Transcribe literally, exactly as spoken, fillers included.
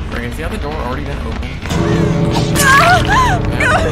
Okay, see how the door already been opened? No! No!